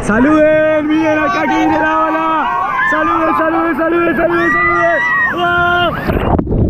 Saluden, miren acá que viene la ola. Saluden, saluden, saluden, saluden, saluden. ¡Wow!